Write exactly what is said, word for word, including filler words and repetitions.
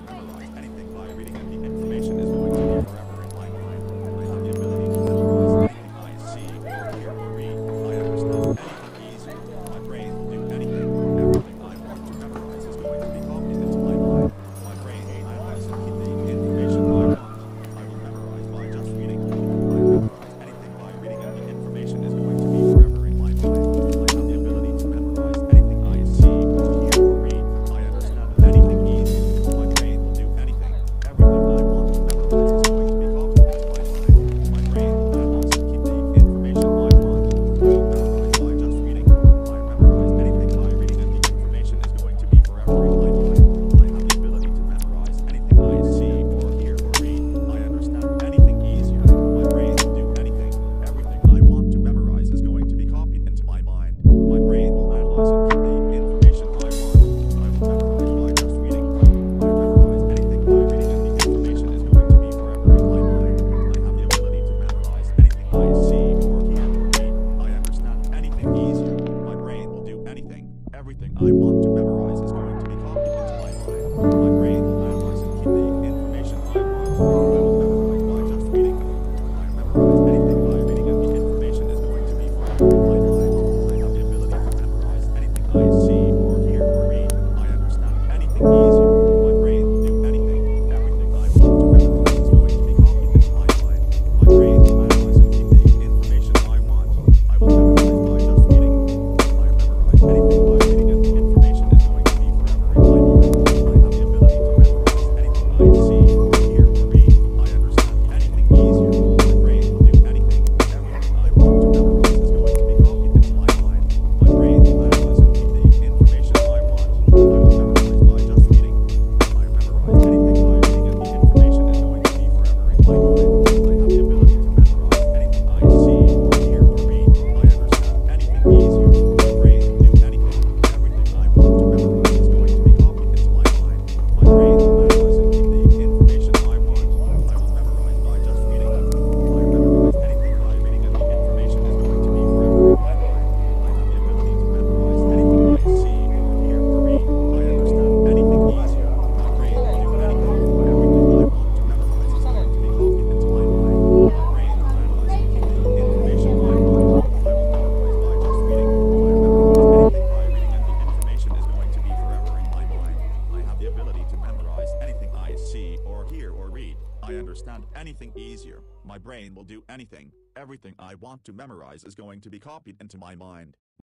memorize anything by reading it. The information is going to be forever in my mind. I have the ability to memorize anything I see or hear or read. I understand anything easily. My brain will do anything. Everything I want to memorize is going to be copied into my mind. My brain will analyze and keep the information I want. I will memorize by just reading. I memorize anything by reading it. The information is going to be forever in my mind. I have the ability to memorize anything I see or hear or read. I understand anything easy. My brain will do anything. Everything I want to memorize is going to be copied into my mind. My brain will analyze and keep the information I want. I will memorize by just reading. I memorize anything by reading and the information is going to be forever in my mind. I have the ability to memorize anything I see or hear or read. I understand anything easier. My brain will do anything. Everything I want to memorize is going to be copied into my mind. My brain will analyze and keep the information I want. I will memorize by just reading. I memorize anything by reading and the information is going to be forever in my mind. I have the ability to memorize anything I see or hear or read. I understand anything easier. My brain will do anything. Everything I want to memorize is going to be copied into my mind. My brain will analyze and keep the information I want. I will memorize by just reading. I memorize anything by reading and the information is going to be forever in my mind. I have the ability to memorize anything I see or hear or read. I understand anything easier. My brain will do anything. Everything I want to memorize is going to be copied into my mind. My brain will analyze and keep the information I want. I will memorize by just reading. I memorize anything by reading and the information is going to be forever in my mind. I have the ability to memorize anything I see or hear or read. I understand anything easier. My brain will do anything. Everything I want to memorize is going to be copied into my mind. My brain will analyze and keep the information I want. I will memorize by just reading. I memorize anything by reading and the information is going to be forever in my mind. I have the ability to memorize anything I see or hear or read. I understand anything easier. My brain will do anything. Everything I want to memorize is going to be copied into my mind. My brain will analyze and keep the information I want. I will memorize by just reading. I memorize anything by reading and the information is going to be forever in my mind. I have the ability to memorize anything I see or hear or read. I understand anything easier. My brain will do anything. Everything I want to memorize is going to be copied into my mind. My brain will analyze and keep the information I want. I will memorize by just reading. I memorize anything by reading and the information is going to be forever in my mind. I have the ability to memorize anything I see or hear or read. I understand anything easier. My brain will do anything. Everything I want to memorize is going to be copied into my mind.